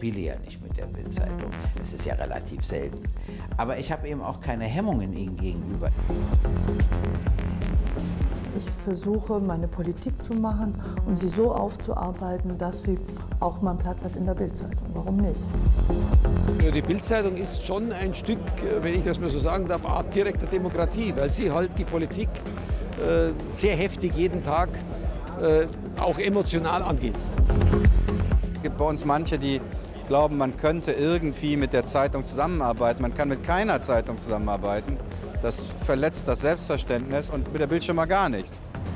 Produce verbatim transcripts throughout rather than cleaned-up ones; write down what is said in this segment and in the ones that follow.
spiele ja nicht mit der Bild-Zeitung. Das ist ja relativ selten. Aber ich habe eben auch keine Hemmungen ihnen gegenüber. Ich versuche, meine Politik zu machen und sie so aufzuarbeiten, dass sie auch mal einen Platz hat in der Bild-Zeitung. Warum nicht? Die Bild-Zeitung ist schon ein Stück, wenn ich das mal so sagen darf, Art direkter Demokratie, weil sie halt die Politik äh, sehr heftig jeden Tag äh, auch emotional angeht. Es gibt bei uns manche, die glauben, man könnte irgendwie mit der Zeitung zusammenarbeiten. Man kann mit keiner Zeitung zusammenarbeiten. Das verletzt das Selbstverständnis und mit der Bild schon mal gar nicht.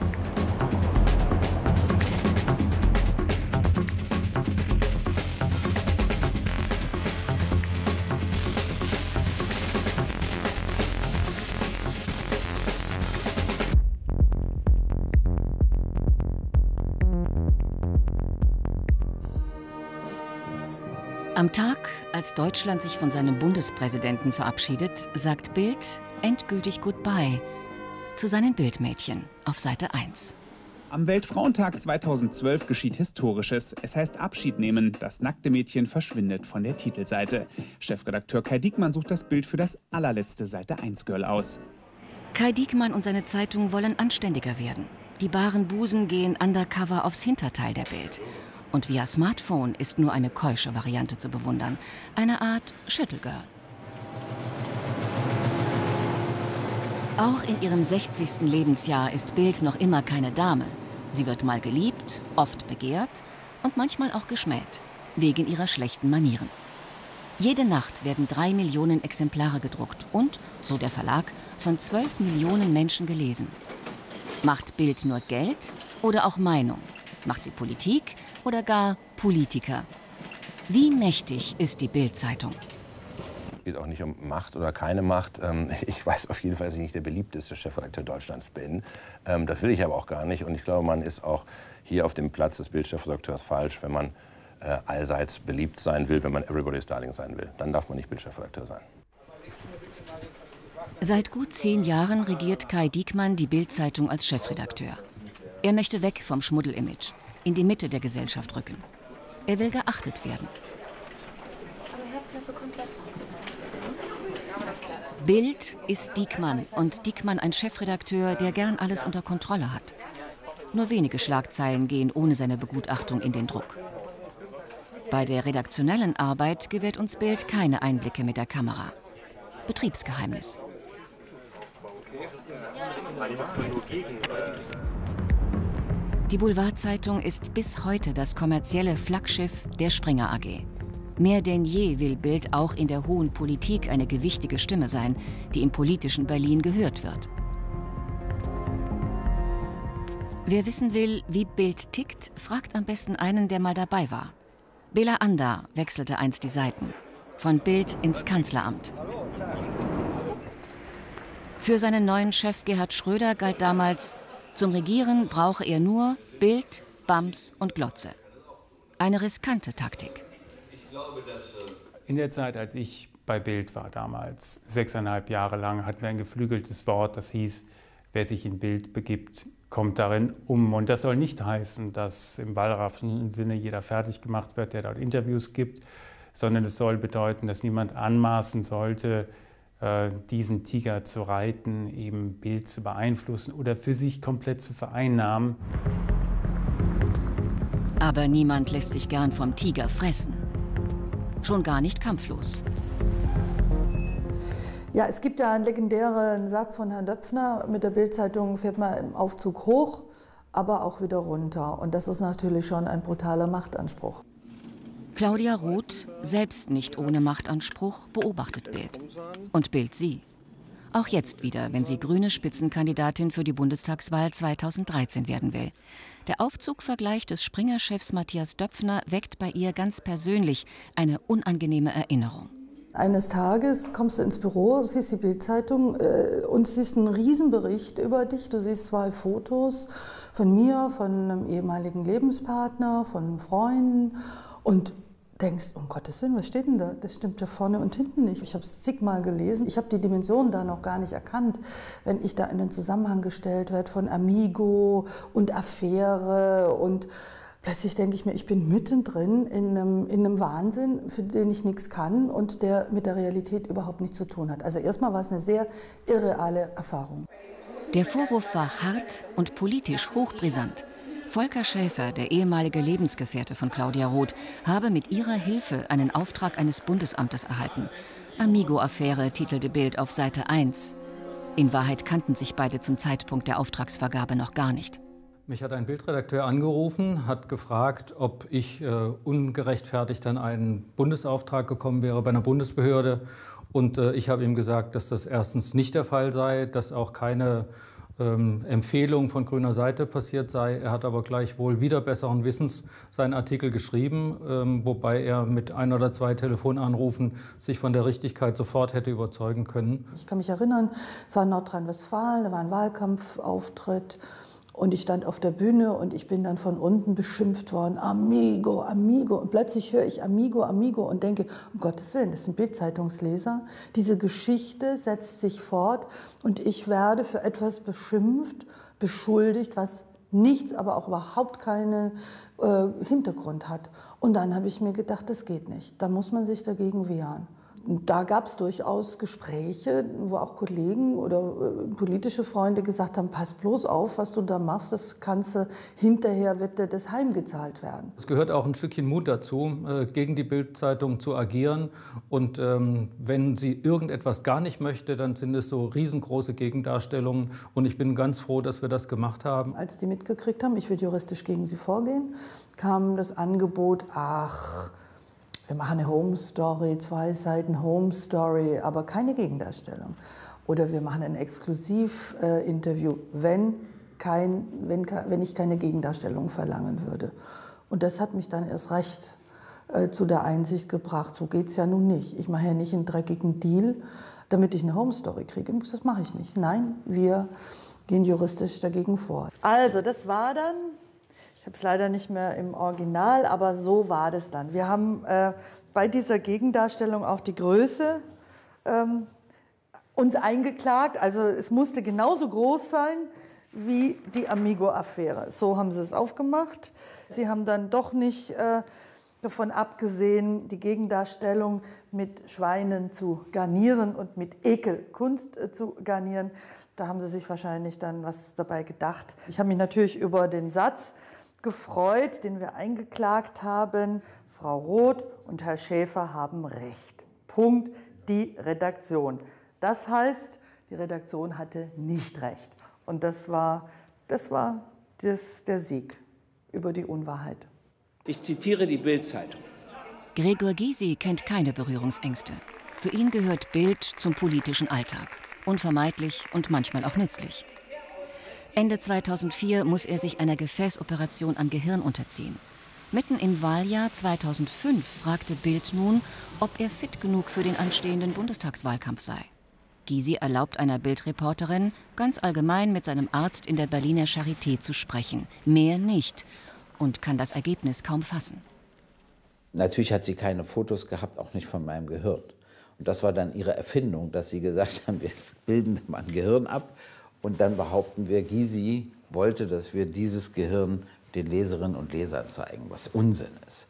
Am Tag, als Deutschland sich von seinem Bundespräsidenten verabschiedet, sagt Bild endgültig Goodbye zu seinen Bildmädchen auf Seite eins. Am Weltfrauentag zweitausendzwölf geschieht Historisches. Es heißt Abschied nehmen. Das nackte Mädchen verschwindet von der Titelseite. Chefredakteur Kai Diekmann sucht das Bild für das allerletzte Seite eins Girl aus. Kai Diekmann und seine Zeitung wollen anständiger werden. Die baren Busen gehen undercover aufs Hinterteil der Bild. Und via Smartphone ist nur eine keusche Variante zu bewundern. Eine Art Schüttelgirl. Auch in ihrem sechzigsten Lebensjahr ist Bild noch immer keine Dame. Sie wird mal geliebt, oft begehrt und manchmal auch geschmäht, wegen ihrer schlechten Manieren. Jede Nacht werden drei Millionen Exemplare gedruckt und, so der Verlag, von zwölf Millionen Menschen gelesen. Macht Bild nur Geld oder auch Meinung? Macht sie Politik oder gar Politiker? Wie mächtig ist die Bild-Zeitung? Es geht auch nicht um Macht oder keine Macht. Ich weiß auf jeden Fall, dass ich nicht der beliebteste Chefredakteur Deutschlands bin. Das will ich aber auch gar nicht. Und ich glaube, man ist auch hier auf dem Platz des Bild-Chefredakteurs falsch, wenn man allseits beliebt sein will, wenn man Everybody's Darling sein will. Dann darf man nicht Bild-Chefredakteur sein. Seit gut zehn Jahren regiert Kai Diekmann die Bild-Zeitung als Chefredakteur. Er möchte weg vom Schmuddel-Image, in die Mitte der Gesellschaft rücken. Er will geachtet werden. Bild ist Diekmann und Diekmann ein Chefredakteur, der gern alles unter Kontrolle hat. Nur wenige Schlagzeilen gehen ohne seine Begutachtung in den Druck. Bei der redaktionellen Arbeit gewährt uns Bild keine Einblicke mit der Kamera. Betriebsgeheimnis. Die Boulevardzeitung ist bis heute das kommerzielle Flaggschiff der Springer A G. Mehr denn je will Bild auch in der hohen Politik eine gewichtige Stimme sein, die im politischen Berlin gehört wird. Wer wissen will, wie Bild tickt, fragt am besten einen, der mal dabei war. Bela Ander wechselte einst die Seiten. Von Bild ins Kanzleramt. Für seinen neuen Chef Gerhard Schröder galt damals: Zum Regieren brauche er nur Bild, Bams und Glotze. Eine riskante Taktik. In der Zeit, als ich bei Bild war damals, sechseinhalb Jahre lang, hatten wir ein geflügeltes Wort, das hieß: Wer sich in Bild begibt, kommt darin um. Und das soll nicht heißen, dass im Wallraffschen Sinne jeder fertig gemacht wird, der dort Interviews gibt, sondern es soll bedeuten, dass niemand anmaßen sollte, diesen Tiger zu reiten, eben Bild zu beeinflussen oder für sich komplett zu vereinnahmen. Aber niemand lässt sich gern vom Tiger fressen. Schon gar nicht kampflos. Ja, es gibt ja einen legendären Satz von Herrn Döpfner: Mit der Bild-Zeitung fährt man im Aufzug hoch, aber auch wieder runter. Und das ist natürlich schon ein brutaler Machtanspruch. Claudia Roth, selbst nicht ohne Machtanspruch, beobachtet Bild. Und Bild sie. Auch jetzt wieder, wenn sie grüne Spitzenkandidatin für die Bundestagswahl zweitausenddreizehn werden will. Der Aufzugvergleich des Springer-Chefs Matthias Döpfner weckt bei ihr ganz persönlich eine unangenehme Erinnerung. Eines Tages kommst du ins Büro, siehst die Bild-Zeitung äh, und siehst einen Riesenbericht über dich. Du siehst zwei Fotos von mir, von einem ehemaligen Lebenspartner, von Freunden und denkst, um Gottes Willen, was steht denn da? Das stimmt ja vorne und hinten nicht. Ich habe es zigmal gelesen. Ich habe die Dimensionen da noch gar nicht erkannt, wenn ich da in den Zusammenhang gestellt werde von Amigo und Affäre und Plötzlich denke ich mir, ich bin mittendrin in einem, in einem Wahnsinn, für den ich nichts kann und der mit der Realität überhaupt nichts zu tun hat. Also erstmal war es eine sehr irreale Erfahrung. Der Vorwurf war hart und politisch hochbrisant. Volker Schäfer, der ehemalige Lebensgefährte von Claudia Roth, habe mit ihrer Hilfe einen Auftrag eines Bundesamtes erhalten. Amigo-Affäre titelte Bild auf Seite eins. In Wahrheit kannten sich beide zum Zeitpunkt der Auftragsvergabe noch gar nicht. Mich hat ein Bildredakteur angerufen, hat gefragt, ob ich äh, ungerechtfertigt an einen Bundesauftrag gekommen wäre bei einer Bundesbehörde. Und äh, ich habe ihm gesagt, dass das erstens nicht der Fall sei, dass auch keine ähm, Empfehlung von grüner Seite passiert sei. Er hat aber gleichwohl wieder besseren Wissens seinen Artikel geschrieben, ähm, wobei er mit ein oder zwei Telefonanrufen sich von der Richtigkeit sofort hätte überzeugen können. Ich kann mich erinnern, es war in Nordrhein-Westfalen, da war ein Wahlkampfauftritt. Und ich stand auf der Bühne und ich bin dann von unten beschimpft worden, Amigo, Amigo. Und plötzlich höre ich Amigo, Amigo und denke, um Gottes Willen, das sind Bild-Zeitungsleser. Diese Geschichte setzt sich fort und ich werde für etwas beschimpft, beschuldigt, was nichts, aber auch überhaupt keinen äh, Hintergrund hat. Und dann habe ich mir gedacht, das geht nicht. Da muss man sich dagegen wehren. Da gab es durchaus Gespräche, wo auch Kollegen oder äh, politische Freunde gesagt haben, pass bloß auf, was du da machst, das kannst du, hinterher wird dir das heimgezahlt werden. Es gehört auch ein Stückchen Mut dazu, äh, gegen die Bild-Zeitung zu agieren. Und ähm, wenn sie irgendetwas gar nicht möchte, dann sind es so riesengroße Gegendarstellungen. Und ich bin ganz froh, dass wir das gemacht haben. Als die mitgekriegt haben, ich will juristisch gegen sie vorgehen, kam das Angebot, ach, wir machen eine Home Story, zwei Seiten Home Story, aber keine Gegendarstellung. Oder wir machen ein Exklusivinterview, wenn, kein, wenn, wenn ich keine Gegendarstellung verlangen würde. Und das hat mich dann erst recht äh, zu der Einsicht gebracht, so geht es ja nun nicht. Ich mache ja nicht einen dreckigen Deal, damit ich eine Home Story kriege. Das mache ich nicht. Nein, wir gehen juristisch dagegen vor. Also, das war dann... Ich habe es leider nicht mehr im Original, aber so war das dann. Wir haben äh, bei dieser Gegendarstellung auch die Größe ähm, uns eingeklagt. Also es musste genauso groß sein wie die Amigo-Affäre. So haben sie es aufgemacht. Sie haben dann doch nicht äh, davon abgesehen, die Gegendarstellung mit Schweinen zu garnieren und mit Ekelkunst äh, zu garnieren. Da haben sie sich wahrscheinlich dann was dabei gedacht. Ich habe mich natürlich über den Satz gefreut, den wir eingeklagt haben. Frau Roth und Herr Schäfer haben recht. Punkt. Die Redaktion. Das heißt, die Redaktion hatte nicht recht. Und das war, das war das, der Sieg über die Unwahrheit. Ich zitiere die Bild-Zeitung. Gregor Gysi kennt keine Berührungsängste. Für ihn gehört Bild zum politischen Alltag. Unvermeidlich und manchmal auch nützlich. Ende zweitausendvier muss er sich einer Gefäßoperation am Gehirn unterziehen. Mitten im Wahljahr zweitausendfünf fragte Bild nun, ob er fit genug für den anstehenden Bundestagswahlkampf sei. Gysi erlaubt einer Bild-Reporterin, ganz allgemein mit seinem Arzt in der Berliner Charité zu sprechen. Mehr nicht. Und kann das Ergebnis kaum fassen. Natürlich hat sie keine Fotos gehabt, auch nicht von meinem Gehirn. Und das war dann ihre Erfindung, dass sie gesagt haben, wir bilden mal ein Gehirn ab. Und dann behaupten wir, Gysi wollte, dass wir dieses Gehirn den Leserinnen und Lesern zeigen, was Unsinn ist.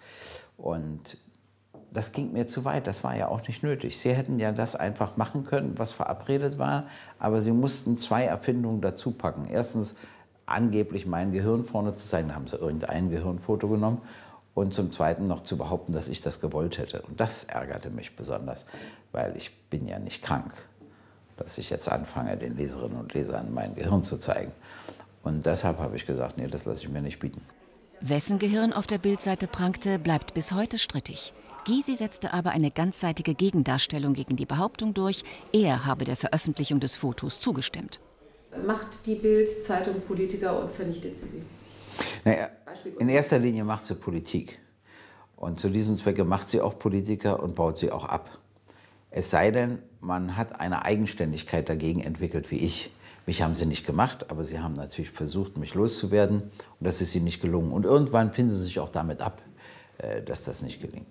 Und das ging mir zu weit, das war ja auch nicht nötig. Sie hätten ja das einfach machen können, was verabredet war, aber sie mussten zwei Erfindungen dazu packen. Erstens angeblich mein Gehirn vorne zu zeigen, da haben sie irgendein Gehirnfoto genommen. Und zum Zweiten noch zu behaupten, dass ich das gewollt hätte. Und das ärgerte mich besonders, weil ich bin ja nicht krank, dass ich jetzt anfange, den Leserinnen und Lesern mein Gehirn zu zeigen. Und deshalb habe ich gesagt, nee, das lasse ich mir nicht bieten. Wessen Gehirn auf der Bildseite prangte, bleibt bis heute strittig. Gysi setzte aber eine ganzseitige Gegendarstellung gegen die Behauptung durch, er habe der Veröffentlichung des Fotos zugestimmt. Macht die Bild-Zeitung Politiker und vernichtet sie sie? Naja, in erster Linie macht sie Politik. Und zu diesem Zwecke macht sie auch Politiker und baut sie auch ab. Es sei denn, man hat eine Eigenständigkeit dagegen entwickelt wie ich. Mich haben sie nicht gemacht, aber sie haben natürlich versucht, mich loszuwerden. Und das ist ihnen nicht gelungen. Und irgendwann finden sie sich auch damit ab, dass das nicht gelingt.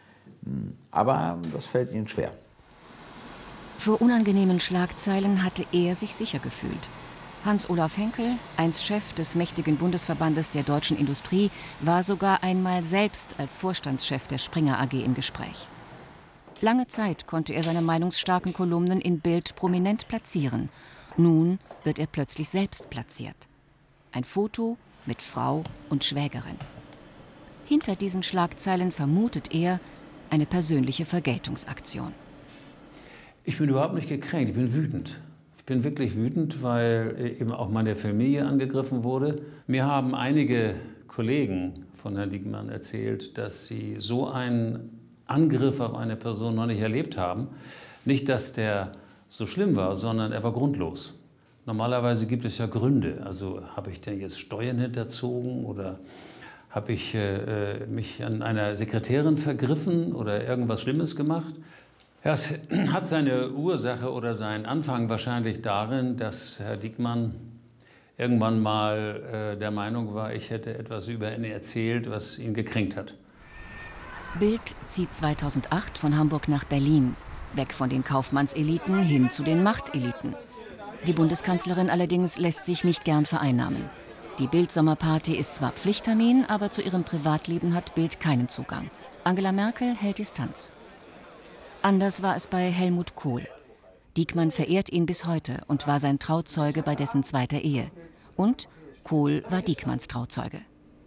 Aber das fällt ihnen schwer. Vor unangenehmen Schlagzeilen hatte er sich sicher gefühlt. Hans-Olaf Henkel, einst Chef des mächtigen Bundesverbandes der deutschen Industrie, war sogar einmal selbst als Vorstandschef der Springer A G im Gespräch. Lange Zeit konnte er seine meinungsstarken Kolumnen in Bild prominent platzieren. Nun wird er plötzlich selbst platziert. Ein Foto mit Frau und Schwägerin. Hinter diesen Schlagzeilen vermutet er eine persönliche Vergeltungsaktion. Ich bin überhaupt nicht gekränkt, ich bin wütend. Ich bin wirklich wütend, weil eben auch meine Familie angegriffen wurde. Mir haben einige Kollegen von Herrn Diekmann erzählt, dass sie so einen Angriff auf eine Person noch nicht erlebt haben. Nicht, dass der so schlimm war, sondern er war grundlos. Normalerweise gibt es ja Gründe. Also habe ich denn jetzt Steuern hinterzogen oder habe ich äh, mich an einer Sekretärin vergriffen oder irgendwas Schlimmes gemacht? Ja, es hat seine Ursache oder seinen Anfang wahrscheinlich darin, dass Herr Diekmann irgendwann mal äh, der Meinung war, ich hätte etwas über ihn erzählt, was ihn gekränkt hat. Bild zieht zweitausendacht von Hamburg nach Berlin, weg von den Kaufmannseliten hin zu den Machteliten. Die Bundeskanzlerin allerdings lässt sich nicht gern vereinnahmen. Die Bild-Sommerparty ist zwar Pflichttermin, aber zu ihrem Privatleben hat Bild keinen Zugang. Angela Merkel hält Distanz. Anders war es bei Helmut Kohl. Diekmann verehrt ihn bis heute und war sein Trauzeuge bei dessen zweiter Ehe. Und Kohl war Diekmanns Trauzeuge.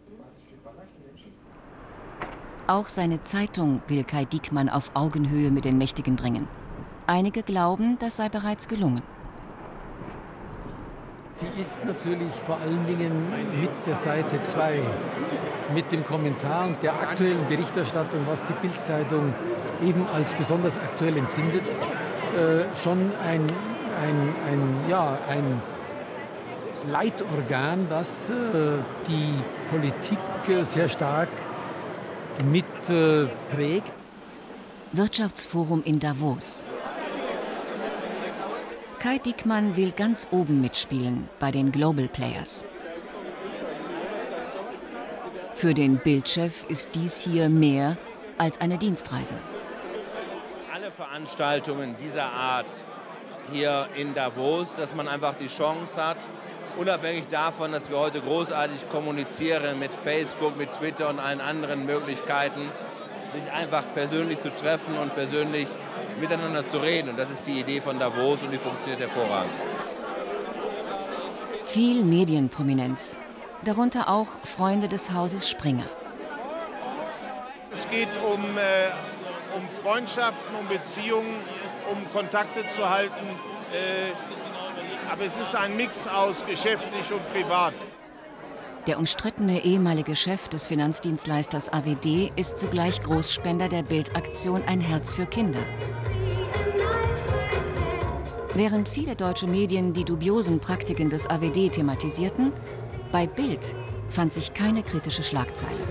Auch seine Zeitung will Kai Diekmann auf Augenhöhe mit den Mächtigen bringen. Einige glauben, das sei bereits gelungen. Sie ist natürlich vor allen Dingen mit der Seite zwei, mit dem Kommentar und der aktuellen Berichterstattung, was die Bild-Zeitung eben als besonders aktuell empfindet, äh, schon ein, ein, ein, ja, ein Leitorgan, das äh, die Politik äh, sehr stark mit äh, prägt. Wirtschaftsforum in Davos. Kai Diekmann will ganz oben mitspielen bei den Global Players. Für den Bildchef ist dies hier mehr als eine Dienstreise. Alle Veranstaltungen dieser Art hier in Davos, dass man einfach die Chance hat, unabhängig davon, dass wir heute großartig kommunizieren mit Facebook, mit Twitter und allen anderen Möglichkeiten, sich einfach persönlich zu treffen und persönlich miteinander zu reden. Und das ist die Idee von Davos und die funktioniert hervorragend. Viel Medienprominenz, darunter auch Freunde des Hauses Springer. Es geht um, äh, um Freundschaften, um Beziehungen, um Kontakte zu halten. Äh, aber es ist ein Mix aus geschäftlich und privat. Der umstrittene ehemalige Chef des Finanzdienstleisters A W D ist zugleich Großspender der Bild-Aktion Ein Herz für Kinder. Während viele deutsche Medien die dubiosen Praktiken des A W D thematisierten, bei Bild fand sich keine kritische Schlagzeile.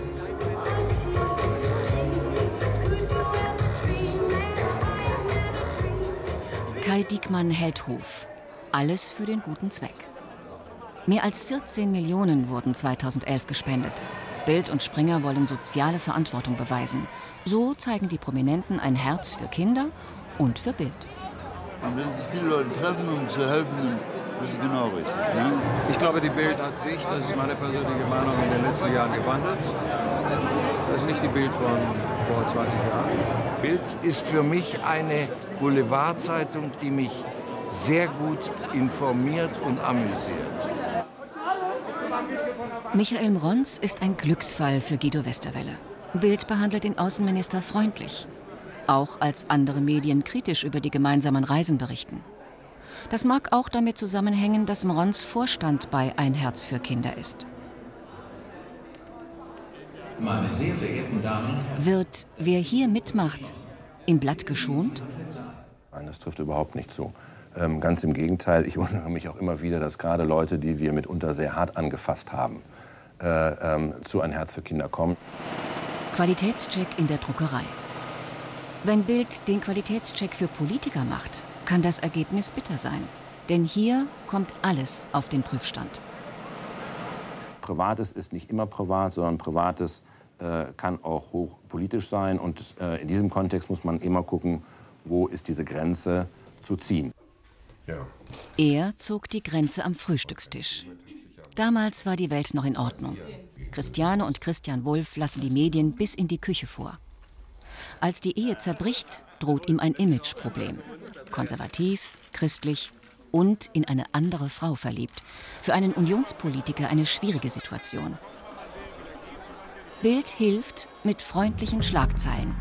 Kai Diekmann hält Hof. Alles für den guten Zweck. Mehr als vierzehn Millionen wurden zweitausendelf gespendet. Bild und Springer wollen soziale Verantwortung beweisen. So zeigen die Prominenten ein Herz für Kinder und für Bild. Und wenn sich viele Leute treffen, um zu helfen, dann ist es genau richtig. Ne? Ich glaube, die Bild hat sich, das ist meine persönliche Meinung, in den letzten Jahren gewandelt. Das ist nicht die Bild von vor zwanzig Jahren. Bild ist für mich eine Boulevardzeitung, die mich sehr gut informiert und amüsiert. Michael Mrons ist ein Glücksfall für Guido Westerwelle. Bild behandelt den Außenminister freundlich. Auch als andere Medien kritisch über die gemeinsamen Reisen berichten. Das mag auch damit zusammenhängen, dass Mrons Vorstand bei Ein Herz für Kinder ist. Meine sehr verehrten Damen und Herren. Wird, wer hier mitmacht, im Blatt geschont? Nein, das trifft überhaupt nicht zu. Ähm, ganz im Gegenteil, ich wundere mich auch immer wieder, dass gerade Leute, die wir mitunter sehr hart angefasst haben, äh, ähm, zu Ein Herz für Kinder kommen. Qualitätscheck in der Druckerei. Wenn Bild den Qualitätscheck für Politiker macht, kann das Ergebnis bitter sein. Denn hier kommt alles auf den Prüfstand. Privates ist nicht immer privat, sondern Privates äh, kann auch hochpolitisch sein. Und äh, in diesem Kontext muss man immer gucken, wo ist diese Grenze zu ziehen. Ja. Er zog die Grenze am Frühstückstisch. Damals war die Welt noch in Ordnung. Christiane und Christian Wulff lassen die Medien bis in die Küche vor. Als die Ehe zerbricht, droht ihm ein Imageproblem. Konservativ, christlich und in eine andere Frau verliebt. Für einen Unionspolitiker eine schwierige Situation. Bild hilft mit freundlichen Schlagzeilen.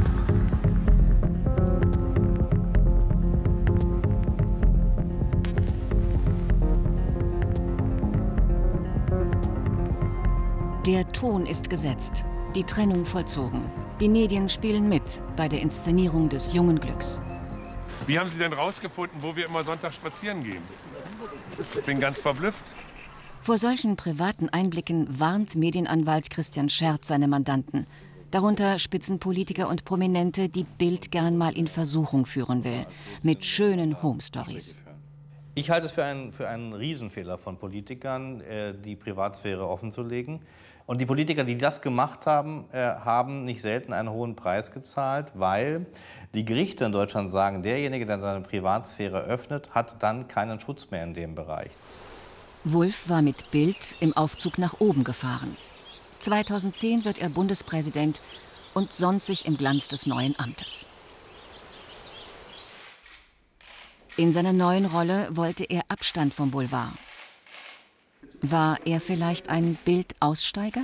Der Ton ist gesetzt, die Trennung vollzogen. Die Medien spielen mit bei der Inszenierung des jungen Glücks. Wie haben Sie denn rausgefunden, wo wir immer Sonntag spazieren gehen? Ich bin ganz verblüfft. Vor solchen privaten Einblicken warnt Medienanwalt Christian Scherz seine Mandanten. Darunter Spitzenpolitiker und Prominente, die Bild gern mal in Versuchung führen will. Mit schönen Home-Stories. Ich halte es für einen, für einen Riesenfehler von Politikern, äh, die Privatsphäre offenzulegen. Und die Politiker, die das gemacht haben, äh, haben nicht selten einen hohen Preis gezahlt, weil die Gerichte in Deutschland sagen, derjenige, der seine Privatsphäre öffnet, hat dann keinen Schutz mehr in dem Bereich. Wulff war mit Bild im Aufzug nach oben gefahren. zweitausendzehn wird er Bundespräsident und sonnt sich im Glanz des neuen Amtes. In seiner neuen Rolle wollte er Abstand vom Boulevard. War er vielleicht ein Bild-Aussteiger?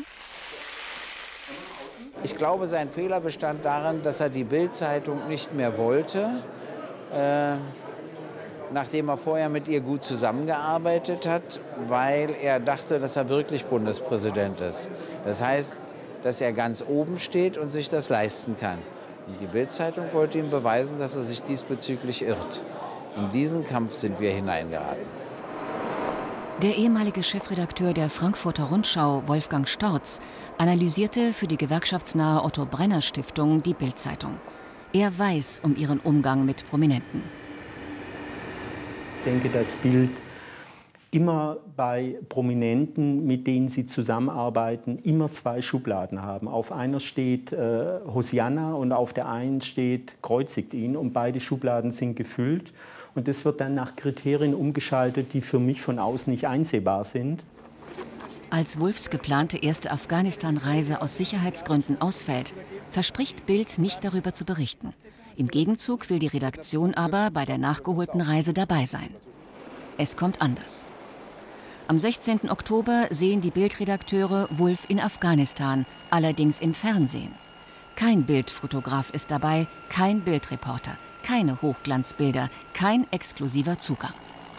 Ich glaube, sein Fehler bestand darin, dass er die Bild-Zeitung nicht mehr wollte, äh, nachdem er vorher mit ihr gut zusammengearbeitet hat, weil er dachte, dass er wirklich Bundespräsident ist. Das heißt, dass er ganz oben steht und sich das leisten kann. Und die Bild-Zeitung wollte ihm beweisen, dass er sich diesbezüglich irrt. In diesen Kampf sind wir hineingeraten. Der ehemalige Chefredakteur der Frankfurter Rundschau, Wolfgang Storz, analysierte für die gewerkschaftsnahe Otto Brenner Stiftung die Bild-Zeitung. Er weiß um ihren Umgang mit Prominenten. Ich denke, dass Bild immer bei Prominenten, mit denen sie zusammenarbeiten, immer zwei Schubladen haben. Auf einer steht äh, Hosianna und auf der einen steht kreuzigt ihn, und beide Schubladen sind gefüllt. Und das wird dann nach Kriterien umgeschaltet, die für mich von außen nicht einsehbar sind. Als Wulffs geplante erste Afghanistan-Reise aus Sicherheitsgründen ausfällt, verspricht Bild nicht darüber zu berichten. Im Gegenzug will die Redaktion aber bei der nachgeholten Reise dabei sein. Es kommt anders. Am sechzehnten Oktober sehen die Bild-Redakteure Wulff in Afghanistan, allerdings im Fernsehen. Kein Bildfotograf ist dabei, kein Bildreporter, keine Hochglanzbilder, kein exklusiver Zugang.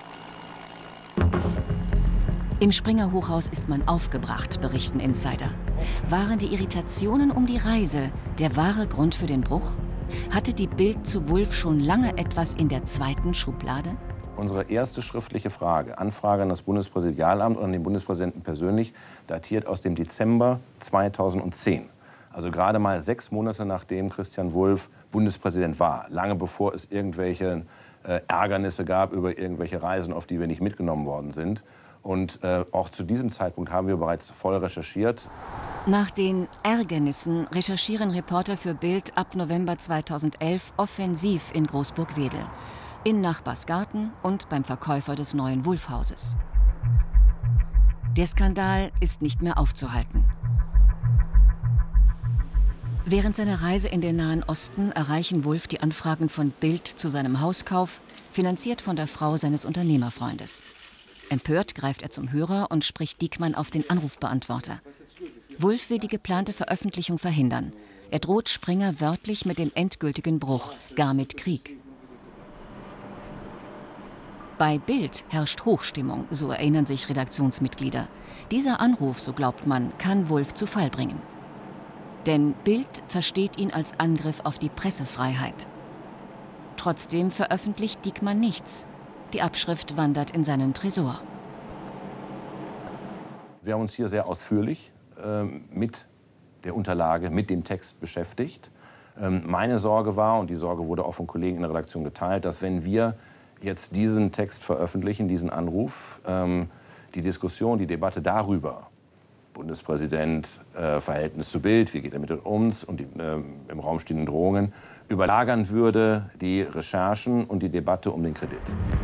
Im Springer-Hochhaus ist man aufgebracht, berichten Insider. Waren die Irritationen um die Reise der wahre Grund für den Bruch? Hatte die Bild zu Wulff schon lange etwas in der zweiten Schublade? Unsere erste schriftliche Frage, Anfrage an das Bundespräsidialamt und an den Bundespräsidenten persönlich, datiert aus dem Dezember zweitausendzehn. Also gerade mal sechs Monate nachdem Christian Wulff Bundespräsident war, lange bevor es irgendwelche äh, Ärgernisse gab über irgendwelche Reisen, auf die wir nicht mitgenommen worden sind. Und äh, auch zu diesem Zeitpunkt haben wir bereits voll recherchiert. Nach den Ärgernissen recherchieren Reporter für Bild ab November zweitausendelf offensiv in Großburg-Wedel, in Nachbarsgarten und beim Verkäufer des neuen Wulff-Hauses. Der Skandal ist nicht mehr aufzuhalten. Während seiner Reise in den Nahen Osten erreichen Wulff die Anfragen von Bild zu seinem Hauskauf, finanziert von der Frau seines Unternehmerfreundes. Empört greift er zum Hörer und spricht Diekmann auf den Anrufbeantworter. Wulff will die geplante Veröffentlichung verhindern. Er droht Springer wörtlich mit dem endgültigen Bruch, gar mit Krieg. Bei Bild herrscht Hochstimmung, so erinnern sich Redaktionsmitglieder. Dieser Anruf, so glaubt man, kann Wulff zu Fall bringen. Denn Bild versteht ihn als Angriff auf die Pressefreiheit. Trotzdem veröffentlicht Diekmann nichts. Die Abschrift wandert in seinen Tresor. Wir haben uns hier sehr ausführlich äh, mit der Unterlage, mit dem Text beschäftigt. Ähm, meine Sorge war, und die Sorge wurde auch von Kollegen in der Redaktion geteilt, dass wenn wir jetzt diesen Text veröffentlichen, diesen Anruf, ähm, die Diskussion, die Debatte darüber, Bundespräsident, äh, Verhältnis zu Bild, wie geht er mit uns und die äh, im Raum stehenden Drohungen, überlagern würde die Recherchen und die Debatte um den Kredit.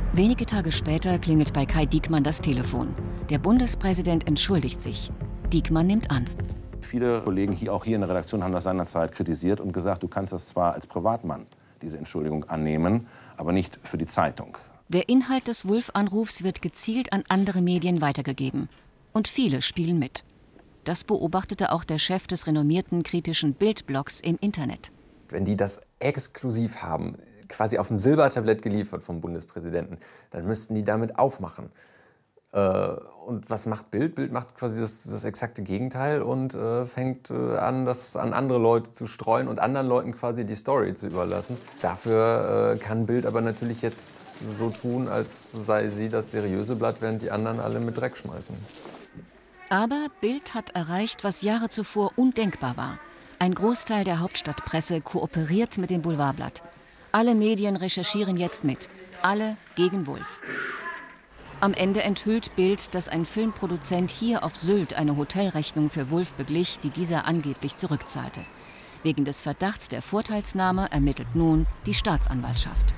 Wenige Tage später klingelt bei Kai Diekmann das Telefon. Der Bundespräsident entschuldigt sich. Diekmann nimmt an. Viele Kollegen hier, auch hier in der Redaktion, haben das seinerzeit kritisiert und gesagt, du kannst das zwar als Privatmann, diese Entschuldigung, annehmen, aber nicht für die Zeitung. Der Inhalt des Wulff-Anrufs wird gezielt an andere Medien weitergegeben. Und viele spielen mit. Das beobachtete auch der Chef des renommierten kritischen Bild-Blogs im Internet. Wenn die das exklusiv haben, quasi auf dem Silbertablett geliefert vom Bundespräsidenten, dann müssten die damit aufmachen. Äh, und was macht Bild? Bild macht quasi das, das exakte Gegenteil und äh, fängt äh, an, das an andere Leute zu streuen und anderen Leuten quasi die Story zu überlassen. Dafür äh, kann Bild aber natürlich jetzt so tun, als sei sie das seriöse Blatt, während die anderen alle mit Dreck schmeißen. Aber Bild hat erreicht, was Jahre zuvor undenkbar war. Ein Großteil der Hauptstadtpresse kooperiert mit dem Boulevardblatt. Alle Medien recherchieren jetzt mit. Alle gegen Wulff. Am Ende enthüllt Bild, dass ein Filmproduzent hier auf Sylt eine Hotelrechnung für Wulff beglich, die dieser angeblich zurückzahlte. Wegen des Verdachts der Vorteilsnahme ermittelt nun die Staatsanwaltschaft.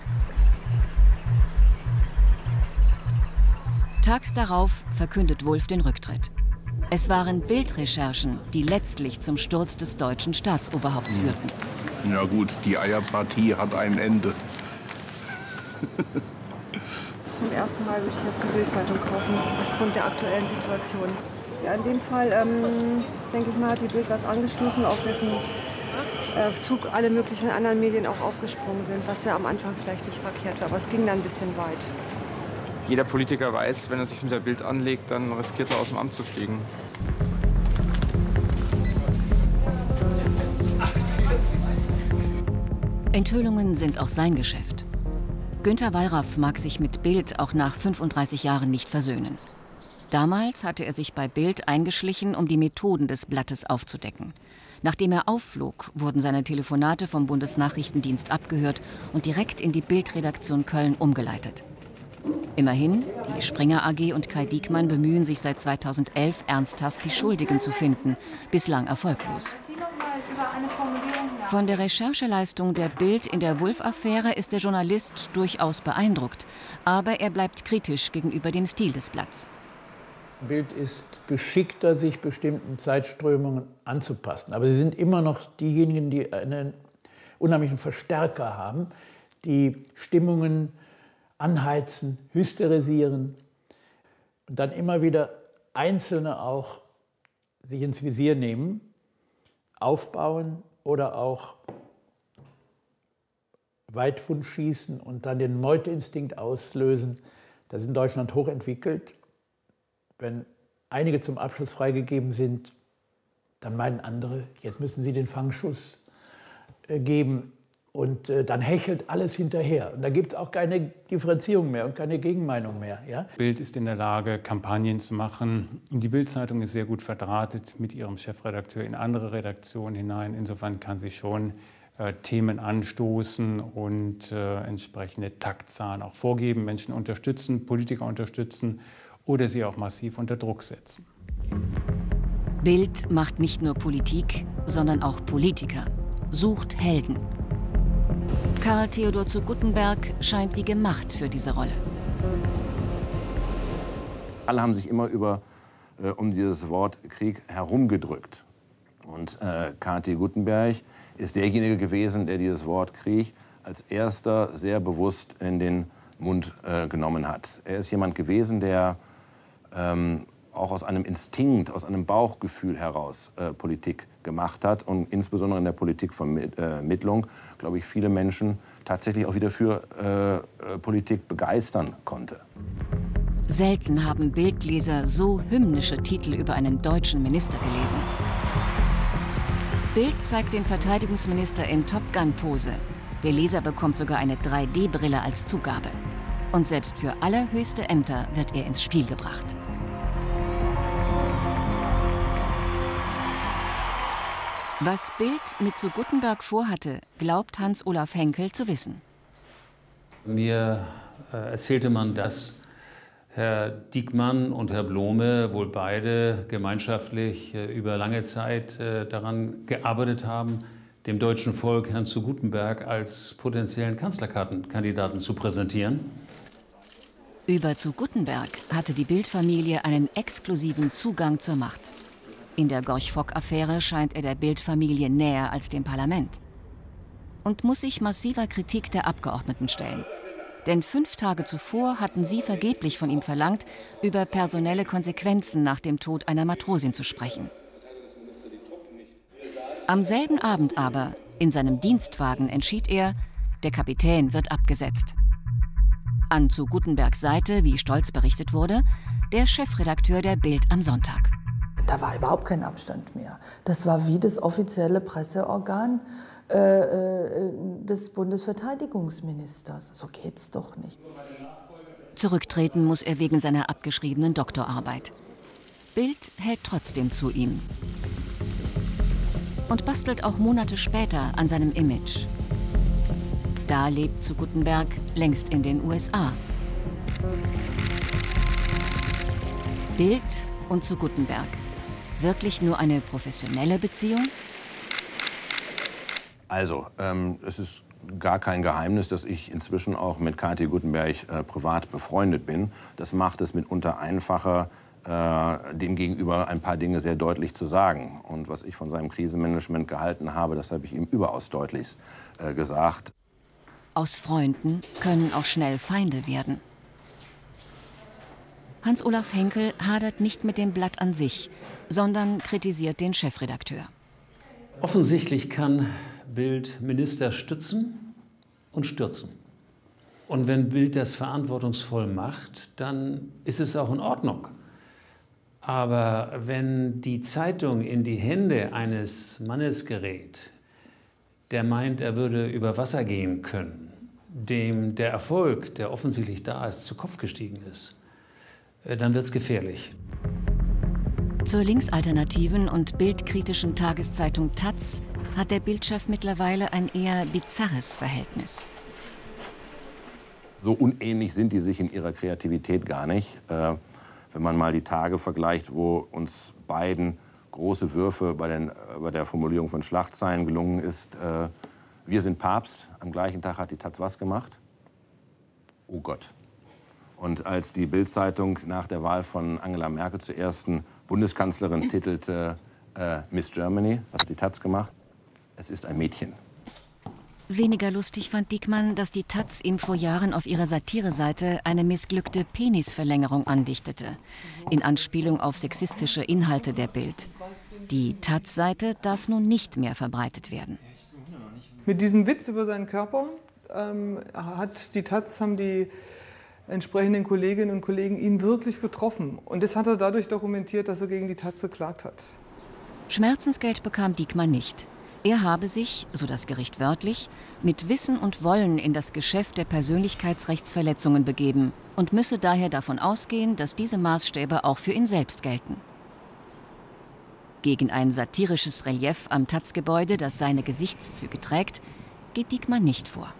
Tags darauf verkündet Wulff den Rücktritt. Es waren Bildrecherchen, die letztlich zum Sturz des deutschen Staatsoberhaupts führten. Ja gut, die Eierpartie hat ein Ende. Zum ersten Mal würde ich jetzt die Bild-Zeitung kaufen, aufgrund der aktuellen Situation. Ja, in dem Fall, ähm, denke ich mal, hat die Bild was angestoßen, auf dessen äh, Zug alle möglichen anderen Medien auch aufgesprungen sind, was ja am Anfang vielleicht nicht verkehrt war, aber es ging dann ein bisschen weit. Jeder Politiker weiß, wenn er sich mit der Bild anlegt, dann riskiert er aus dem Amt zu fliegen. Enthüllungen sind auch sein Geschäft. Günter Wallraff mag sich mit Bild auch nach fünfunddreißig Jahren nicht versöhnen. Damals hatte er sich bei Bild eingeschlichen, um die Methoden des Blattes aufzudecken. Nachdem er aufflog, wurden seine Telefonate vom Bundesnachrichtendienst abgehört und direkt in die Bild-Redaktion Köln umgeleitet. Immerhin, die Springer A G und Kai Diekmann bemühen sich seit zweitausendelf ernsthaft, die Schuldigen zu finden, bislang erfolglos. Von der Rechercheleistung der Bild in der Wulff-Affäre ist der Journalist durchaus beeindruckt, aber er bleibt kritisch gegenüber dem Stil des Blatts. Bild ist geschickter, sich bestimmten Zeitströmungen anzupassen, aber sie sind immer noch diejenigen, die einen unheimlichen Verstärker haben, die Stimmungen anheizen, hysterisieren und dann immer wieder Einzelne auch sich ins Visier nehmen, aufbauen oder auch Weitwund schießen und dann den Meuteinstinkt auslösen. Das ist in Deutschland hochentwickelt. Wenn einige zum Abschluss freigegeben sind, dann meinen andere, jetzt müssen sie den Fangschuss äh, geben. Und äh, dann hechelt alles hinterher. Und da gibt es auch keine Differenzierung mehr und keine Gegenmeinung mehr. Ja? Bild ist in der Lage, Kampagnen zu machen. Und die Bild-Zeitung ist sehr gut verdrahtet mit ihrem Chefredakteur in andere Redaktionen hinein. Insofern kann sie schon äh, Themen anstoßen und äh, entsprechende Taktzahlen auch vorgeben, Menschen unterstützen, Politiker unterstützen oder sie auch massiv unter Druck setzen. Bild macht nicht nur Politik, sondern auch Politiker, sucht Helden. Karl Theodor zu Guttenberg scheint wie gemacht für diese Rolle. Alle haben sich immer über, äh, um dieses Wort Krieg herumgedrückt. Und äh, Karl T. Guttenberg ist derjenige gewesen, der dieses Wort Krieg als erster sehr bewusst in den Mund äh, genommen hat. Er ist jemand gewesen, der ähm, auch aus einem Instinkt, aus einem Bauchgefühl heraus äh, Politik gemacht hat und insbesondere in der Politikvermittlung, glaube ich, viele Menschen tatsächlich auch wieder für äh, Politik begeistern konnte. Selten haben Bildleser so hymnische Titel über einen deutschen Minister gelesen. Bild zeigt den Verteidigungsminister in Top-Gun-Pose. Der Leser bekommt sogar eine drei D Brille als Zugabe. Und selbst für allerhöchste Ämter wird er ins Spiel gebracht. Was Bild mit zu Guttenberg vorhatte, glaubt Hans-Olaf Henkel zu wissen. Mir äh, erzählte man, dass Herr Diekmann und Herr Blome wohl beide gemeinschaftlich äh, über lange Zeit äh, daran gearbeitet haben, dem deutschen Volk Herrn zu Guttenberg als potenziellen Kanzlerkandidaten zu präsentieren. Über zu Guttenberg hatte die Bild-Familie einen exklusiven Zugang zur Macht. In der Gorch-Fock-Affäre scheint er der Bild-Familie näher als dem Parlament. Und muss sich massiver Kritik der Abgeordneten stellen. Denn fünf Tage zuvor hatten sie vergeblich von ihm verlangt, über personelle Konsequenzen nach dem Tod einer Matrosin zu sprechen. Am selben Abend aber, in seinem Dienstwagen, entschied er, der Kapitän wird abgesetzt. An zu Guttenbergs Seite, wie stolz berichtet wurde, der Chefredakteur der Bild am Sonntag. Da war überhaupt kein Abstand mehr. Das war wie das offizielle Presseorgan äh, äh, des Bundesverteidigungsministers. So geht's doch nicht. Zurücktreten muss er wegen seiner abgeschriebenen Doktorarbeit. Bild hält trotzdem zu ihm. Und bastelt auch Monate später an seinem Image. Da lebt zu Guttenberg längst in den U S A. Bild und zu Guttenberg. Wirklich nur eine professionelle Beziehung? Also, ähm, es ist gar kein Geheimnis, dass ich inzwischen auch mit Kathi Guttenberg äh, privat befreundet bin. Das macht es mitunter einfacher, äh, dem Gegenüber ein paar Dinge sehr deutlich zu sagen. Und was ich von seinem Krisenmanagement gehalten habe, das habe ich ihm überaus deutlich äh, gesagt. Aus Freunden können auch schnell Feinde werden. Hans-Olaf Henkel hadert nicht mit dem Blatt an sich, sondern kritisiert den Chefredakteur. Offensichtlich kann Bild Minister stützen und stürzen. Und wenn Bild das verantwortungsvoll macht, dann ist es auch in Ordnung. Aber wenn die Zeitung in die Hände eines Mannes gerät, der meint, er würde über Wasser gehen können, dem der Erfolg, der offensichtlich da ist, zu Kopf gestiegen ist, dann wird es gefährlich. Zur linksalternativen und bildkritischen Tageszeitung Taz hat der Bildchef mittlerweile ein eher bizarres Verhältnis. So unähnlich sind die sich in ihrer Kreativität gar nicht. Äh, wenn man mal die Tage vergleicht, wo uns beiden große Würfe bei, den, bei der Formulierung von Schlagzeilen gelungen ist. Äh, wir sind Papst. Am gleichen Tag hat die Taz was gemacht? Oh Gott. Und als die Bild-Zeitung nach der Wahl von Angela Merkel zur ersten Bundeskanzlerin titelte äh, Miss Germany, was hat die Taz gemacht? Es ist ein Mädchen. Weniger lustig fand Diekmann, dass die Taz ihm vor Jahren auf ihrer Satireseite eine missglückte Penisverlängerung andichtete, in Anspielung auf sexistische Inhalte der Bild. Die Taz-Seite darf nun nicht mehr verbreitet werden. Mit diesem Witz über seinen Körper ähm, hat die Taz, haben die entsprechenden Kolleginnen und Kollegen ihn wirklich getroffen. Und das hat er dadurch dokumentiert, dass er gegen die Taz geklagt hat. Schmerzensgeld bekam Diekmann nicht. Er habe sich, so das Gericht wörtlich, mit Wissen und Wollen in das Geschäft der Persönlichkeitsrechtsverletzungen begeben und müsse daher davon ausgehen, dass diese Maßstäbe auch für ihn selbst gelten. Gegen ein satirisches Relief am Taz-Gebäude, das seine Gesichtszüge trägt, geht Diekmann nicht vor.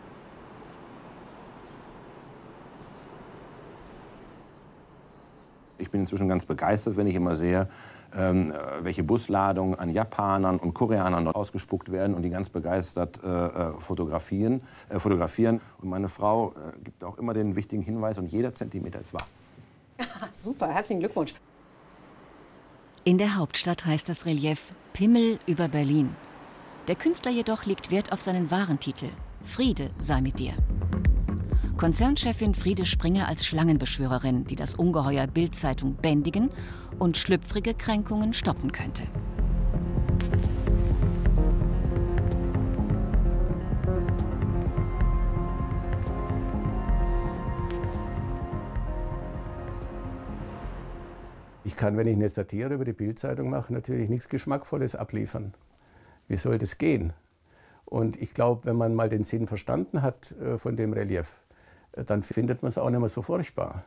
Ich bin inzwischen ganz begeistert, wenn ich immer sehe, ähm, welche Busladungen an Japanern und Koreanern dort ausgespuckt werden und die ganz begeistert äh, fotografieren, äh, fotografieren. Und meine Frau äh, gibt auch immer den wichtigen Hinweis, und jeder Zentimeter ist wahr. Super, herzlichen Glückwunsch. In der Hauptstadt heißt das Relief Pimmel über Berlin. Der Künstler jedoch legt Wert auf seinen wahren Titel: Friede sei mit dir. Konzernchefin Friede Springer als Schlangenbeschwörerin, die das Ungeheuer Bild-Zeitung bändigen und schlüpfrige Kränkungen stoppen könnte. Ich kann, wenn ich eine Satire über die Bild-Zeitung mache, natürlich nichts Geschmackvolles abliefern. Wie soll das gehen? Und ich glaube, wenn man mal den Sinn verstanden hat äh, von dem Relief, dann findet man es auch nicht mehr so furchtbar.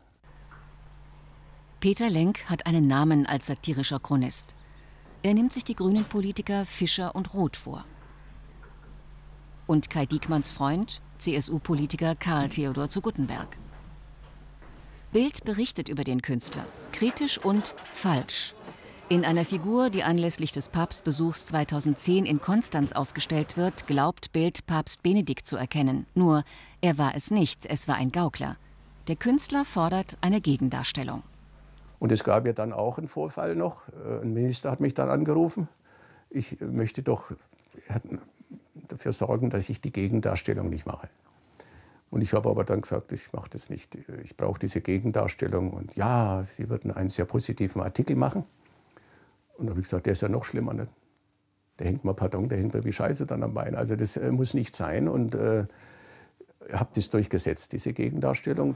Peter Lenk hat einen Namen als satirischer Chronist. Er nimmt sich die grünen Politiker Fischer und Roth vor. Und Kai Diekmanns Freund, C S U-Politiker Karl Theodor zu Guttenberg. Bild berichtet über den Künstler, kritisch und falsch. In einer Figur, die anlässlich des Papstbesuchs zweitausendzehn in Konstanz aufgestellt wird, glaubt Bild, Papst Benedikt zu erkennen. Nur, er war es nicht, es war ein Gaukler. Der Künstler fordert eine Gegendarstellung. Und es gab ja dann auch einen Vorfall noch. Ein Minister hat mich dann angerufen. Ich möchte doch dafür sorgen, dass ich die Gegendarstellung nicht mache. Und ich habe aber dann gesagt, ich mache das nicht. Ich brauche diese Gegendarstellung. Und ja, Sie würden einen sehr positiven Artikel machen. Und dann habe ich gesagt, der ist ja noch schlimmer. Ne? Der hängt mal, pardon, der hängt mir wie Scheiße dann am Bein. Also das äh, muss nicht sein. Und äh, habe das durchgesetzt, diese Gegendarstellung.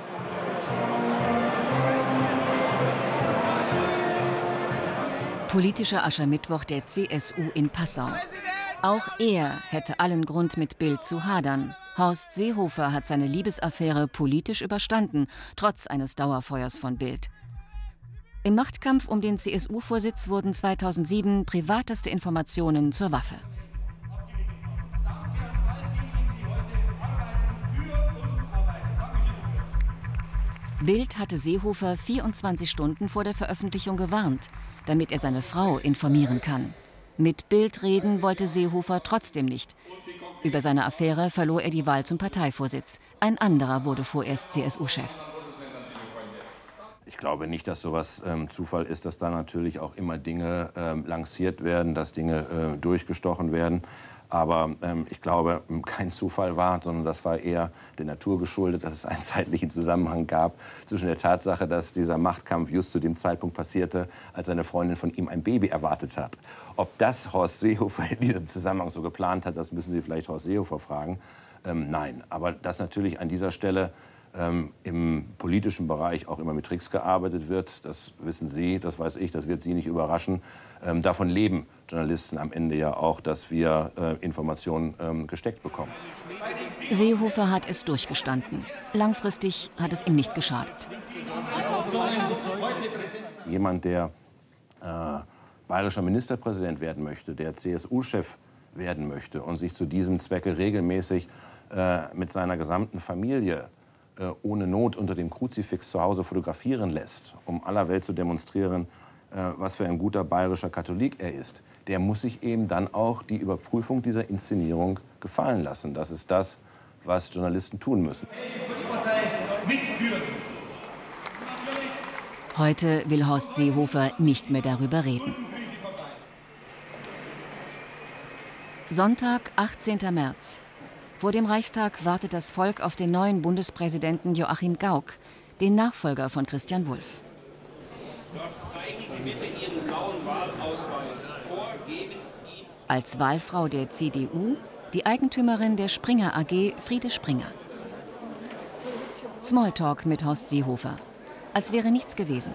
Politischer Aschermittwoch der C S U in Passau. Auch er hätte allen Grund, mit Bild zu hadern. Horst Seehofer hat seine Liebesaffäre politisch überstanden, trotz eines Dauerfeuers von Bild. Im Machtkampf um den C S U-Vorsitz wurden zweitausendsieben privateste Informationen zur Waffe. Bild hatte Seehofer vierundzwanzig Stunden vor der Veröffentlichung gewarnt, damit er seine Frau informieren kann. Mit Bild reden wollte Seehofer trotzdem nicht. Über seine Affäre verlor er die Wahl zum Parteivorsitz. Ein anderer wurde vorerst C S U-Chef. Ich glaube nicht, dass sowas ähm, Zufall ist, dass da natürlich auch immer Dinge ähm, lanciert werden, dass Dinge äh, durchgestochen werden. Aber ähm, ich glaube, kein Zufall war, sondern das war eher der Natur geschuldet, dass es einen zeitlichen Zusammenhang gab zwischen der Tatsache, dass dieser Machtkampf just zu dem Zeitpunkt passierte, als seine Freundin von ihm ein Baby erwartet hat. Ob das Horst Seehofer in diesem Zusammenhang so geplant hat, das müssen Sie vielleicht Horst Seehofer fragen. Ähm, nein, aber dass natürlich an dieser Stelle ähm, im politischen Bereich auch immer mit Tricks gearbeitet wird, das wissen Sie, das weiß ich, das wird Sie nicht überraschen. Ähm, davon leben Journalisten am Ende ja auch, dass wir äh, Informationen ähm, gesteckt bekommen. Seehofer hat es durchgestanden. Langfristig hat es ihm nicht geschadet. Jemand, der äh, bayerischer Ministerpräsident werden möchte, der C S U-Chef werden möchte und sich zu diesem Zwecke regelmäßig äh, mit seiner gesamten Familie äh, ohne Not unter dem Kruzifix zu Hause fotografieren lässt, um aller Welt zu demonstrieren, äh, was für ein guter bayerischer Katholik er ist, der muss sich eben dann auch die Überprüfung dieser Inszenierung gefallen lassen. Das ist das, was Journalisten tun müssen. Heute will Horst Seehofer nicht mehr darüber reden. Sonntag, achtzehnter März. Vor dem Reichstag wartet das Volk auf den neuen Bundespräsidenten Joachim Gauck, den Nachfolger von Christian Wulff. Zeigen Sie bitte Ihren blauen Wahlausweis vor, geben ihn. Als Wahlfrau der C D U die Eigentümerin der Springer A G, Friede Springer. Smalltalk mit Horst Seehofer, als wäre nichts gewesen.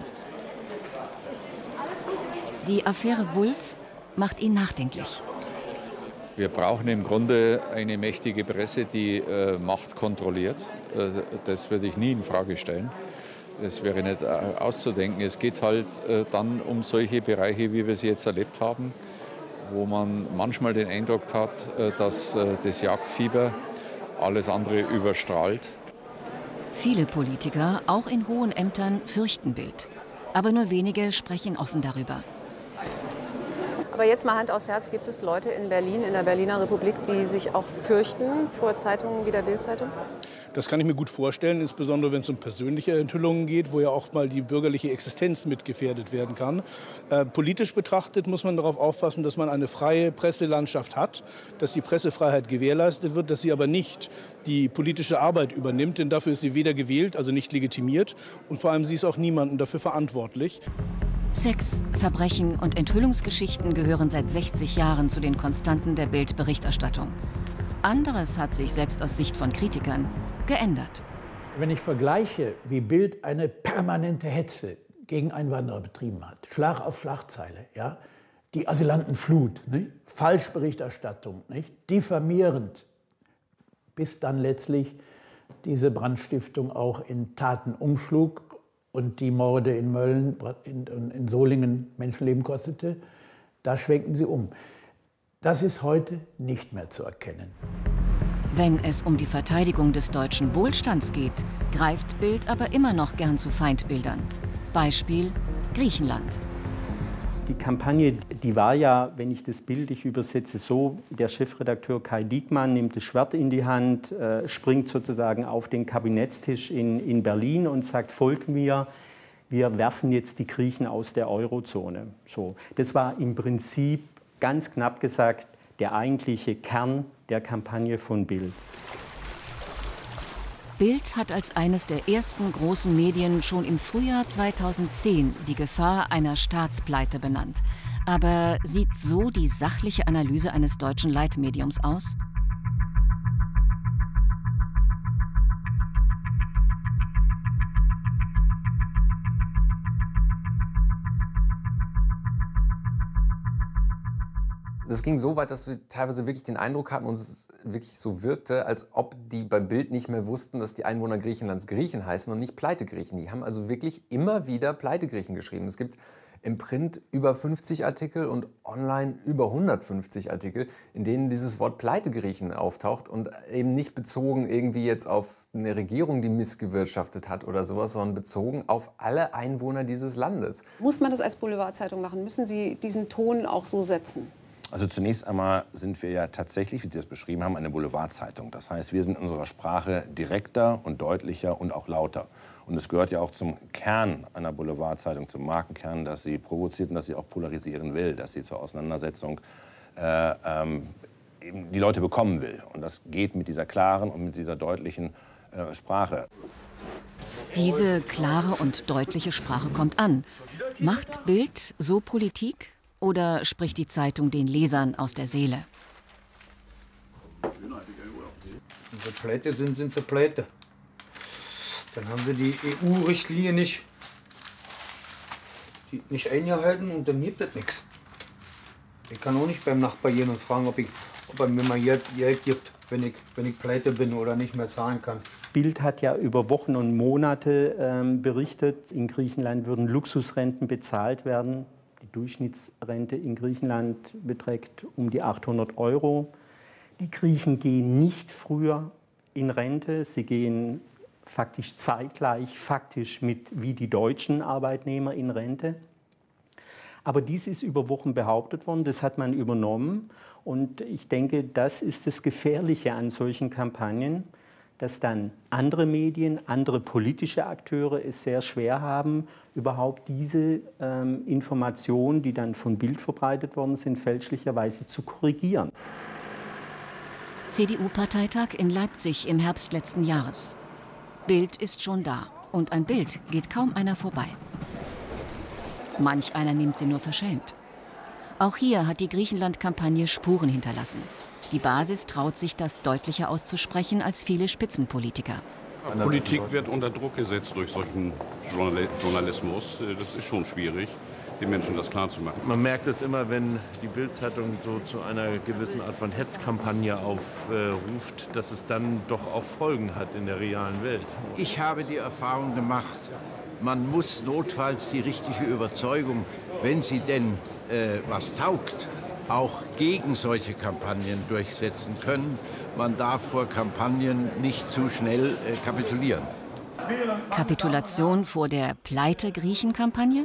Die Affäre Wulff macht ihn nachdenklich. Wir brauchen im Grunde eine mächtige Presse, die äh, Macht kontrolliert. Äh, das würde ich nie in Frage stellen. Das wäre nicht äh, auszudenken. Es geht halt äh, dann um solche Bereiche, wie wir sie jetzt erlebt haben, wo man manchmal den Eindruck hat, äh, dass äh, das Jagdfieber alles andere überstrahlt. Viele Politiker, auch in hohen Ämtern, fürchten Bild. Aber nur wenige sprechen offen darüber. Aber jetzt mal Hand aufs Herz, gibt es Leute in Berlin, in der Berliner Republik, die sich auch fürchten vor Zeitungen wie der Bild-Zeitung? Das kann ich mir gut vorstellen, insbesondere wenn es um persönliche Enthüllungen geht, wo ja auch mal die bürgerliche Existenz mit gefährdet werden kann. Äh, politisch betrachtet muss man darauf aufpassen, dass man eine freie Presselandschaft hat, dass die Pressefreiheit gewährleistet wird, dass sie aber nicht die politische Arbeit übernimmt, denn dafür ist sie weder gewählt, also nicht legitimiert, und vor allem sie ist auch niemandem dafür verantwortlich. Sex, Verbrechen und Enthüllungsgeschichten gehören seit sechzig Jahren zu den Konstanten der Bild-Berichterstattung. Anderes hat sich, selbst aus Sicht von Kritikern, geändert. Wenn ich vergleiche, wie Bild eine permanente Hetze gegen Einwanderer betrieben hat, Schlag auf Schlagzeile, ja, die Asylantenflut, nicht? Falschberichterstattung, nicht? Diffamierend, bis dann letztlich diese Brandstiftung auch in Taten umschlug und die Morde in Mölln, in, in Solingen Menschenleben kostete, da schwenken sie um. Das ist heute nicht mehr zu erkennen. Wenn es um die Verteidigung des deutschen Wohlstands geht, greift Bild aber immer noch gern zu Feindbildern. Beispiel Griechenland. Die Kampagne, die war ja, wenn ich das bildlich übersetze, so, der Chefredakteur Kai Diekmann nimmt das Schwert in die Hand, äh, springt sozusagen auf den Kabinettstisch in, in Berlin und sagt, folgt mir, wir werfen jetzt die Griechen aus der Eurozone. So, das war im Prinzip, ganz knapp gesagt, der eigentliche Kern der Kampagne von Bild. Bild hat als eines der ersten großen Medien schon im Frühjahr zweitausendzehn die Gefahr einer Staatspleite benannt. Aber sieht so die sachliche Analyse eines deutschen Leitmediums aus? Das ging so weit, dass wir teilweise wirklich den Eindruck hatten, uns es wirklich so wirkte, als ob die bei Bild nicht mehr wussten, dass die Einwohner Griechenlands Griechen heißen und nicht Pleitegriechen. Die haben also wirklich immer wieder Pleitegriechen geschrieben. Es gibt im Print über fünfzig Artikel und online über hundertfünfzig Artikel, in denen dieses Wort Pleitegriechen auftaucht und eben nicht bezogen irgendwie jetzt auf eine Regierung, die missgewirtschaftet hat oder sowas, sondern bezogen auf alle Einwohner dieses Landes. Muss man das als Boulevardzeitung machen? Müssen Sie diesen Ton auch so setzen? Also zunächst einmal sind wir ja tatsächlich, wie Sie das beschrieben haben, eine Boulevardzeitung. Das heißt, wir sind in unserer Sprache direkter und deutlicher und auch lauter. Und es gehört ja auch zum Kern einer Boulevardzeitung, zum Markenkern, dass sie provoziert und dass sie auch polarisieren will, dass sie zur Auseinandersetzung äh, ähm, eben die Leute bekommen will. Und das geht mit dieser klaren und mit dieser deutlichen äh, Sprache. Diese klare und deutliche Sprache kommt an. Macht Bild so Politik? Oder spricht die Zeitung den Lesern aus der Seele? Wenn sie pleite sind, sind sie pleite. Dann haben sie die E U-Richtlinie nicht, nicht eingehalten und dann gibt es nichts. Ich kann auch nicht beim Nachbar gehen und fragen, ob, ich, ob er mir mal Geld gibt, wenn ich, wenn ich pleite bin oder nicht mehr zahlen kann. Bild hat ja über Wochen und Monate ähm, berichtet, in Griechenland würden Luxusrenten bezahlt werden. Die Durchschnittsrente in Griechenland beträgt um die achthundert Euro. Die Griechen gehen nicht früher in Rente, sie gehen faktisch zeitgleich, faktisch mit wie die deutschen Arbeitnehmer in Rente. Aber dies ist über Wochen behauptet worden, das hat man übernommen. Und ich denke, das ist das Gefährliche an solchen Kampagnen, dass dann andere Medien, andere politische Akteure es sehr schwer haben, überhaupt diese ähm, Informationen, die dann von Bild verbreitet worden sind, fälschlicherweise zu korrigieren. C D U-Parteitag in Leipzig im Herbst letzten Jahres. Bild ist schon da und an Bild geht kaum einer vorbei. Manch einer nimmt sie nur verschämt. Auch hier hat die Griechenland-Kampagne Spuren hinterlassen. Die Basis traut sich, das deutlicher auszusprechen als viele Spitzenpolitiker. Politik wird unter Druck gesetzt durch solchen Journalismus. Das ist schon schwierig, den Menschen das klarzumachen. Man merkt es immer, wenn die Bild-Zeitung so zu einer gewissen Art von Hetzkampagne aufruft, dass es dann doch auch Folgen hat in der realen Welt. Ich habe die Erfahrung gemacht, man muss notfalls die richtige Überzeugung, wenn sie denn äh, was taugt, auch gegen solche Kampagnen durchsetzen können. Man darf vor Kampagnen nicht zu schnell äh, kapitulieren. Kapitulation vor der Pleite-Griechen-Kampagne?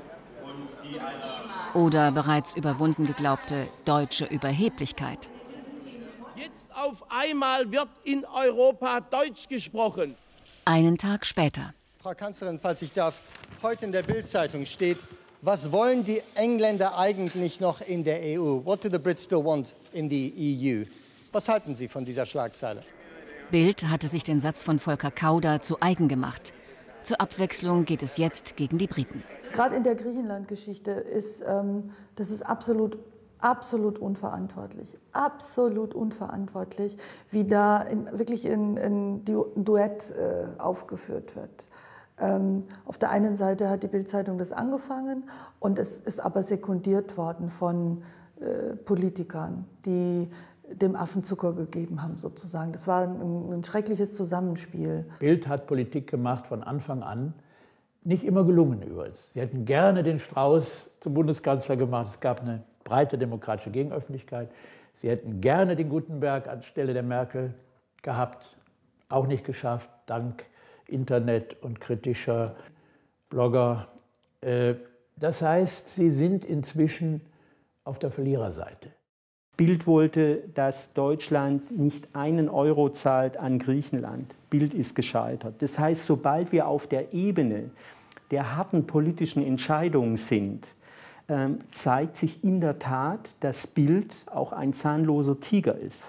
Oder bereits überwunden geglaubte deutsche Überheblichkeit? Jetzt auf einmal wird in Europa Deutsch gesprochen. Einen Tag später. Frau Kanzlerin, falls ich darf, heute in der Bild-Zeitung steht, was wollen die Engländer eigentlich noch in der E U? What do the Brits still want in the E U? Was halten Sie von dieser Schlagzeile? Bild hatte sich den Satz von Volker Kauder zu eigen gemacht. Zur Abwechslung geht es jetzt gegen die Briten. Gerade in der Griechenland-Geschichte ist ähm, das ist absolut, absolut unverantwortlich. Absolut unverantwortlich, wie da in, wirklich in, in Duett äh, aufgeführt wird. Ähm, auf der einen Seite hat die Bild-Zeitung das angefangen und es ist aber sekundiert worden von äh, Politikern, die dem Affen Zucker gegeben haben, sozusagen. Das war ein, ein schreckliches Zusammenspiel. Bild hat Politik gemacht von Anfang an, nicht immer gelungen übrigens. Sie hätten gerne den Strauß zum Bundeskanzler gemacht. Es gab eine breite demokratische Gegenöffentlichkeit. Sie hätten gerne den Gutenberg anstelle der Merkel gehabt, auch nicht geschafft, dank Internet und kritischer Blogger. Äh, Das heißt, sie sind inzwischen auf der Verliererseite. Bild wollte, dass Deutschland nicht einen Euro zahlt an Griechenland. Bild ist gescheitert. Das heißt, sobald wir auf der Ebene der harten politischen Entscheidungen sind, ähm, zeigt sich in der Tat, dass Bild auch ein zahnloser Tiger ist.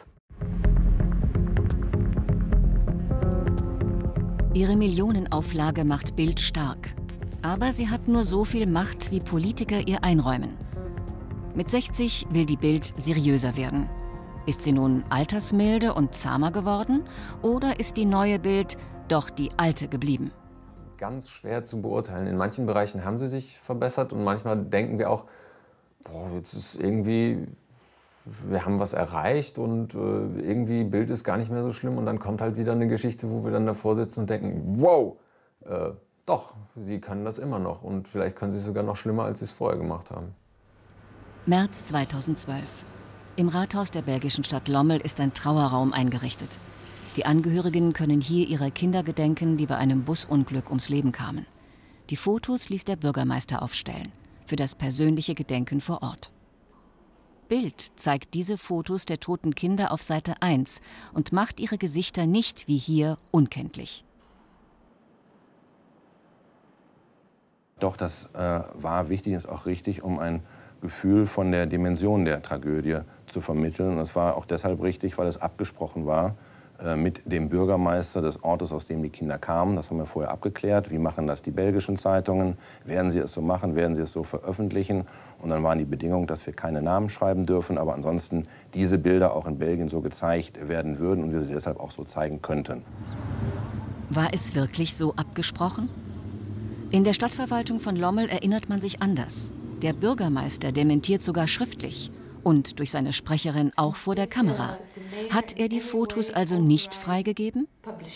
Ihre Millionenauflage macht Bild stark. Aber sie hat nur so viel Macht, wie Politiker ihr einräumen. Mit sechzig will die Bild seriöser werden. Ist sie nun altersmilde und zahmer geworden? Oder ist die neue Bild doch die alte geblieben? Ganz schwer zu beurteilen. In manchen Bereichen haben sie sich verbessert und manchmal denken wir auch, boah, jetzt ist irgendwie, wir haben was erreicht und äh, irgendwie Bild ist gar nicht mehr so schlimm. Und dann kommt halt wieder eine Geschichte, wo wir dann davor sitzen und denken, wow, äh, doch, sie können das immer noch und vielleicht können sie es sogar noch schlimmer, als sie es vorher gemacht haben. März zweitausendzwölf. Im Rathaus der belgischen Stadt Lommel ist ein Trauerraum eingerichtet. Die Angehörigen können hier ihrer Kinder gedenken, die bei einem Busunglück ums Leben kamen. Die Fotos ließ der Bürgermeister aufstellen, für das persönliche Gedenken vor Ort. Bild zeigt diese Fotos der toten Kinder auf Seite eins und macht ihre Gesichter nicht wie hier unkenntlich. Doch, das äh, war wichtig, ist auch richtig, um ein Gefühl von der Dimension der Tragödie zu vermitteln. Und das war auch deshalb richtig, weil es abgesprochen war äh, mit dem Bürgermeister des Ortes, aus dem die Kinder kamen. Das haben wir vorher abgeklärt. Wie machen das die belgischen Zeitungen? Werden sie es so machen? Werden sie es so veröffentlichen? Und dann waren die Bedingungen, dass wir keine Namen schreiben dürfen, aber ansonsten diese Bilder auch in Belgien so gezeigt werden würden und wir sie deshalb auch so zeigen könnten. War es wirklich so abgesprochen? In der Stadtverwaltung von Lommel erinnert man sich anders. Der Bürgermeister dementiert sogar schriftlich und durch seine Sprecherin auch vor der Kamera. Hat er die Fotos also nicht freigegeben?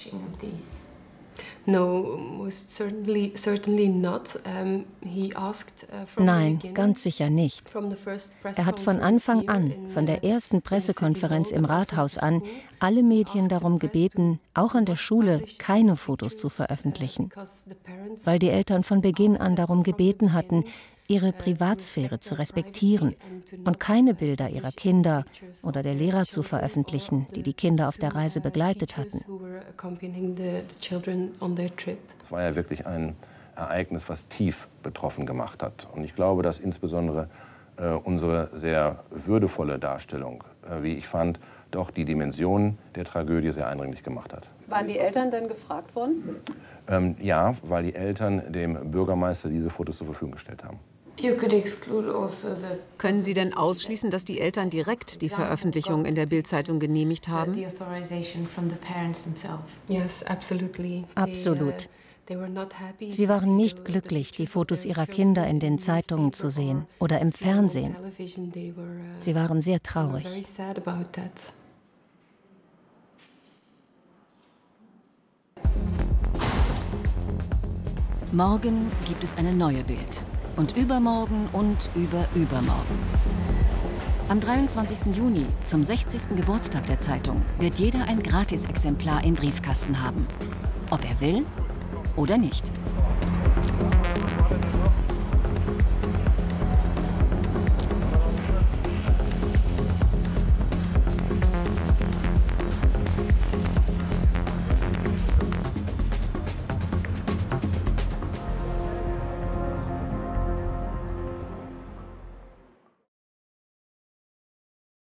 Nein, ganz sicher nicht. Er hat von Anfang an, von der ersten Pressekonferenz im Rathaus an, alle Medien darum gebeten, auch an der Schule keine Fotos zu veröffentlichen, weil die Eltern von Beginn an darum gebeten hatten, ihre Privatsphäre zu respektieren und keine Bilder ihrer Kinder oder der Lehrer zu veröffentlichen, die die Kinder auf der Reise begleitet hatten. Es war ja wirklich ein Ereignis, was tief betroffen gemacht hat. Und ich glaube, dass insbesondere äh, unsere sehr würdevolle Darstellung, äh, wie ich fand, doch die Dimension der Tragödie sehr eindringlich gemacht hat. Waren die Eltern denn gefragt worden? Ähm, ja, weil die Eltern dem Bürgermeister diese Fotos zur Verfügung gestellt haben. Können Sie denn ausschließen, dass die Eltern direkt die Veröffentlichung in der Bild-Zeitung genehmigt haben? Absolut. Sie waren nicht glücklich, die Fotos ihrer Kinder in den Zeitungen zu sehen oder im Fernsehen. Sie waren sehr traurig. Morgen gibt es eine neue Bild. Und übermorgen und überübermorgen. Am dreiundzwanzigsten Juni, zum sechzigsten Geburtstag der Zeitung, wird jeder ein Gratisexemplar im Briefkasten haben. Ob er will oder nicht.